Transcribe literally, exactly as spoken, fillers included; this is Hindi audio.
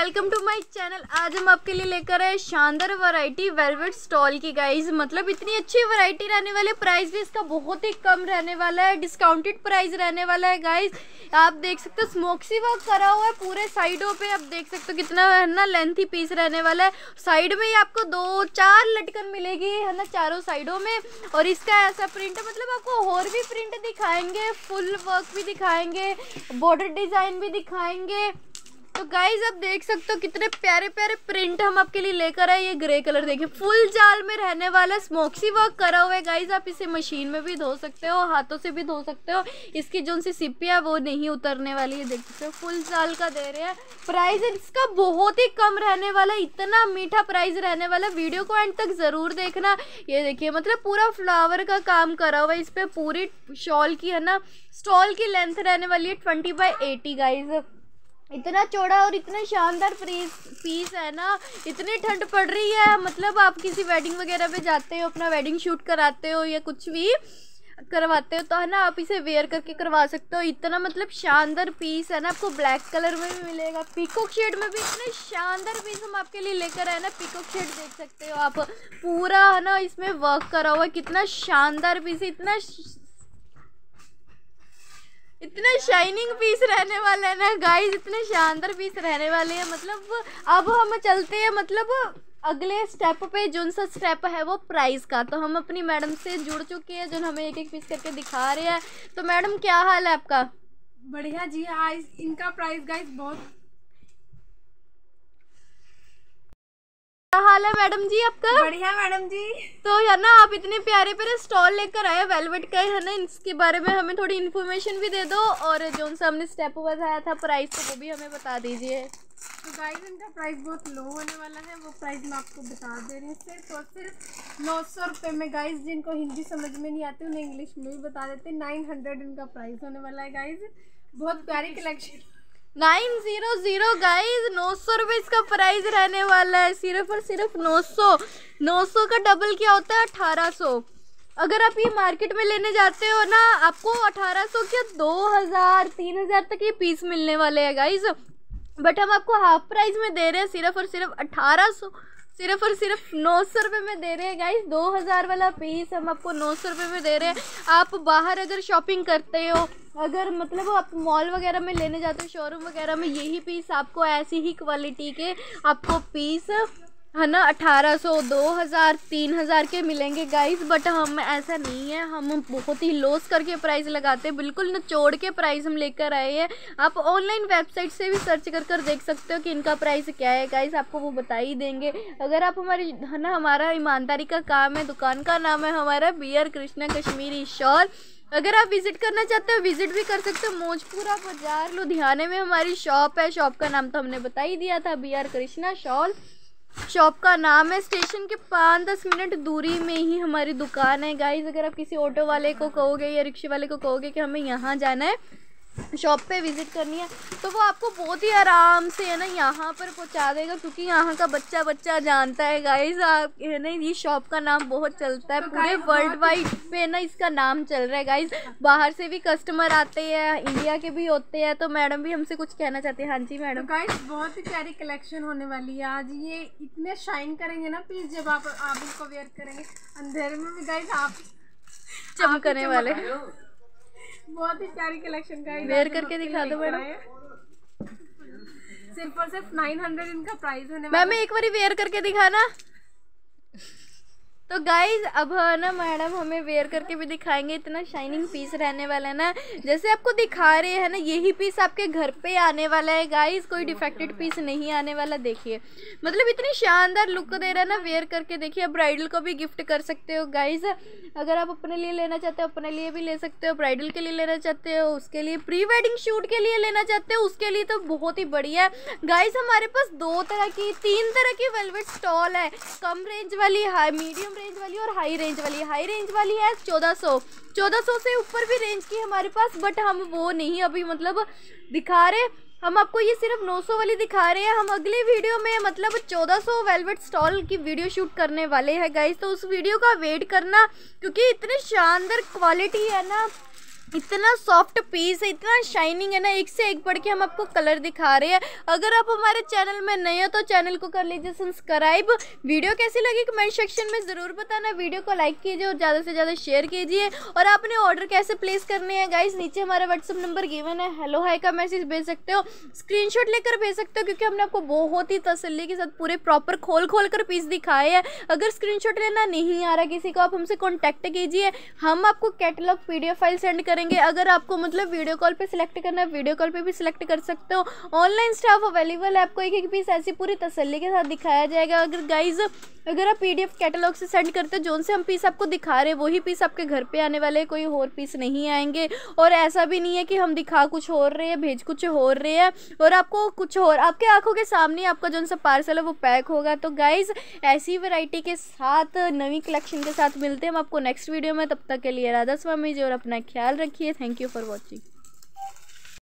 Welcome to my channel. आज हम आपके लिए लेकर आए शानदार वैरायटी वेलवेट स्टॉल की गाइज। मतलब इतनी अच्छी वैरायटी रहने वाली है, प्राइस भी इसका बहुत ही कम रहने वाला है, डिस्काउंटेड प्राइस रहने वाला है गाइज। आप देख सकते हो स्मोक्सी वर्क करा हुआ है पूरे साइडों पे। आप देख सकते हो कितना है ना लेंथी पीस रहने वाला है। साइड में ही आपको दो चार लटकन मिलेगी है ना चारों साइडों में। और इसका ऐसा प्रिंट मतलब आपको और भी प्रिंट दिखाएंगे, फुल वर्क भी दिखाएंगे, बॉर्डर डिजाइन भी दिखाएंगे। तो गाइज आप देख सकते हो कितने प्यारे प्यारे प्रिंट हम आपके लिए लेकर आए। ये ग्रे कलर देखिए फुल जाल में रहने वाला स्मोक्सी वर्क करा हुआ है गाइज। आप इसे मशीन में भी धो सकते हो, हाथों से भी धो सकते हो। इसकी जो सी सिप्पी है वो नहीं उतरने वाली है, देख सकते हो फुल जाल का दे रहे हैं। प्राइस इसका बहुत ही कम रहने वाला, इतना मीठा प्राइस रहने वाला। वीडियो को एंड तक जरूर देखना। ये देखिए मतलब पूरा फ्लावर का काम करा हुआ है इस पे। पूरी शॉल की है ना स्टॉल की लेंथ रहने वाली है ट्वेंटी बाई एटी गाइज। इतना चौड़ा और इतना शानदार पीस पीस है ना। इतनी ठंड पड़ रही है, मतलब आप किसी वेडिंग वगैरह पे जाते हो, अपना वेडिंग शूट कराते हो या कुछ भी करवाते हो तो है ना आप इसे वेयर करके करवा सकते हो। इतना मतलब शानदार पीस है ना। आपको ब्लैक कलर में भी मिलेगा, पीकॉक शेड में भी इतने शानदार पीस हम आपके लिए लेकर आए ना। पीकॉक शेड देख सकते हो आप, पूरा है ना इसमें वर्क करा हुआ है। कितना शानदार पीस है, इतना इतना शाइनिंग पीस रहने वाला है ना गाइस। इतने शानदार पीस रहने वाले हैं। मतलब अब हम चलते हैं मतलब अगले स्टेप पे। जो सा स्टेप है वो प्राइस का। तो हम अपनी मैडम से जुड़ चुके हैं जो हमें एक एक पीस करके दिखा रहे हैं। तो मैडम क्या हाल है आपका? बढ़िया जी। आज इनका प्राइस गाइस बहुत क्या हाल है मैडम जी आपका? बढ़िया मैडम जी। तो है ना आप इतने प्यारे प्यारे स्टॉल लेकर आए वेलवेट का है ना, इसके बारे में हमें थोड़ी इन्फॉर्मेशन भी दे दो। और जो सा हमने स्टेप बताया था प्राइस तो वो भी हमें बता दीजिए। तो गाइस इनका प्राइस बहुत लो होने वाला है, वो प्राइस मैं आपको बता दे रही हूँ। सिर्फ और सिर्फ नौ सौ रुपये में गाइस। जिनको हिंदी समझ में नहीं आती उन्हें इंग्लिश में भी बता देते। नाइन हंड्रेड इनका प्राइस होने वाला है गाइस। बहुत प्यारी collection. Nine zero zero guys, नौ सौ रुपये इसका प्राइस रहने वाला है। सिर्फ और सिर्फ नौ सौ। नौ सौ का डबल क्या होता है? अठारह सौ। अगर आप ये मार्केट में लेने जाते हो ना आपको अठारह सौ क्या दो हज़ार तीन हज़ार तक ये पीस मिलने वाले हैं गाइज। बट हम आपको हाफ प्राइस में दे रहे हैं, सिर्फ और सिर्फ अठारह सौ, सिर्फ और सिर्फ नौ सौ रुपये में दे रहे हैं गाइस। दो हज़ार वाला पीस हम आपको नौ सौ रुपये में दे रहे हैं। आप बाहर अगर शॉपिंग करते हो, अगर मतलब आप मॉल वगैरह में लेने जाते हो, शोरूम वगैरह में, यही पीस आपको ऐसी ही क्वालिटी के आपको पीस है ना अठारह सौ दो हज़ार तीन हज़ार के मिलेंगे गाइस। बट हम ऐसा नहीं है, हम बहुत ही लॉस करके प्राइस लगाते हैं, बिल्कुल निचोड़ के प्राइस हम लेकर आए हैं। आप ऑनलाइन वेबसाइट से भी सर्च कर कर देख सकते हो कि इनका प्राइस क्या है गाइस, आपको वो बता ही देंगे। अगर आप हमारी है ना हमारा ईमानदारी का काम है, दुकान का नाम है हमारा B R Krishna Kashmiri shawl. अगर आप विजिट करना चाहते हो विजिट भी कर सकते हो। मौजपुरा बाजार लुधियाने में हमारी शॉप है। शॉप का नाम तो हमने बता ही दिया था, B R Krishna shawl shop का नाम है। स्टेशन के पाँच दस मिनट दूरी में ही हमारी दुकान है गाइज। अगर आप किसी ऑटो वाले को कहोगे या रिक्शे वाले को कहोगे कि हमें यहाँ जाना है, शॉप पे विजिट करनी है, तो वो आपको बहुत ही आराम से है ना यहाँ पर पहुँचा देगा, क्योंकि यहाँ का बच्चा बच्चा जानता है गाइस। आप है ना ये शॉप का नाम बहुत चलता है, पूरे वर्ल्ड वाइड पे ना इसका नाम चल रहा है गाइस। बाहर से भी कस्टमर आते हैं, इंडिया के भी होते हैं। तो मैडम भी हमसे कुछ कहना चाहते हैं। हाँ जी मैडम। तो गाइस बहुत ही प्यारी कलेक्शन होने वाली है आज। ये इतने शाइन करेंगे ना पीस, जब आप आप इनको वेयर करेंगे अंधेरे में भी गाइस आप चमकने वाले। बहुत ही प्यारी कलेक्शन गाइस। वेयर करके दिखा दो मैडम। सिर्फ और सिर्फ नाइन हंड्रेड इनका प्राइस होने वाला। मैम एक बार वेयर करके दिखाना। तो गाइज अब ना मैडम हमें वेयर करके भी दिखाएंगे। इतना शाइनिंग पीस रहने वाला है ना, जैसे आपको दिखा रहे हैं ना यही पीस आपके घर पे आने वाला है गाइज। कोई डिफेक्टेड पीस नहीं आने वाला। देखिए मतलब इतनी शानदार लुक दे रहा है ना, वेयर करके देखिए। आप ब्राइडल को भी गिफ्ट कर सकते हो गाइज। अगर आप अपने लिए लेना चाहते हो अपने लिए भी ले सकते हो, ब्राइडल के लिए लेना चाहते हो उसके लिए, प्री वेडिंग शूट के लिए लेना चाहते हो उसके लिए तो बहुत ही बढ़िया है गाइज। हमारे पास दो तरह की तीन तरह की वेलवेट स्टॉल है, कम रेंज वाली, हाई मीडियम रेंज वाली और हाई रेंज वाली। हाई रेंज वाली है चौदह सौ, चौदह सौ से ऊपर भी रेंज की हमारे पास, बट हम वो नहीं अभी मतलब दिखा रहे। हम आपको ये सिर्फ नौ सौ वाली दिखा रहे हैं। हम अगली वीडियो में मतलब चौदह सौ वेलवेट स्टॉल की वीडियो शूट करने वाले हैं गाइस। तो उस वीडियो का वेट करना, क्योंकि इतनी शानदार क्वालिटी है ना इतना सॉफ्ट पीस है, इतना शाइनिंग है ना, एक से एक बढ़ के हम आपको कलर दिखा रहे हैं। अगर आप हमारे चैनल में नए हो तो चैनल को कर लीजिए सब्सक्राइब। वीडियो कैसी लगी कमेंट सेक्शन में ज़रूर बताना। वीडियो को लाइक कीजिए और ज़्यादा से ज़्यादा शेयर कीजिए। और आपने ऑर्डर कैसे प्लेस करने हैं गाइस, नीचे हमारा व्हाट्सअप नंबर गिवन है, हेलो हाई का मैसेज भेज सकते हो, स्क्रीनशॉट लेकर भेज सकते हो, क्योंकि हमने आपको बहुत ही तसल्ली के साथ पूरे प्रॉपर खोल खोल कर पीस दिखाए हैं। अगर स्क्रीनशॉट लेना नहीं आ रहा किसी को, आप हमसे कॉन्टैक्ट कीजिए, हम आपको कैटलॉग पीडीएफ फाइल सेंड करेंगे। अगर आपको मतलब वीडियो कॉल पे सिलेक्ट करना है, वीडियो कॉल पे भी सिलेक्ट कर सकते हो। ऑनलाइन स्टाफ अवेलेबल है, आपको एक एक पीस ऐसी पूरी तसल्ली के साथ दिखाया जाएगा। अगर गाइज अगर आप पीडीएफ कैटलॉग से सेंड करते हो, जोन से हम पीस आपको दिखा रहे हैं वही पीस आपके घर पे आने वाले, कोई और पीस नहीं आएंगे। और ऐसा भी नहीं है कि हम दिखा कुछ और रहे हैं, भेज कुछ और रहे हैं और आपको कुछ और, आपके आंखों के सामने आपका जो सा पार्सल है वो पैक होगा। तो गाइज ऐसी वैरायटी के साथ नई कलेक्शन के साथ मिलते हैं हम आपको नेक्स्ट वीडियो में। तब तक के लिए राधा स्वामी जी और अपना ख्याल रखिए। Thank you for watching.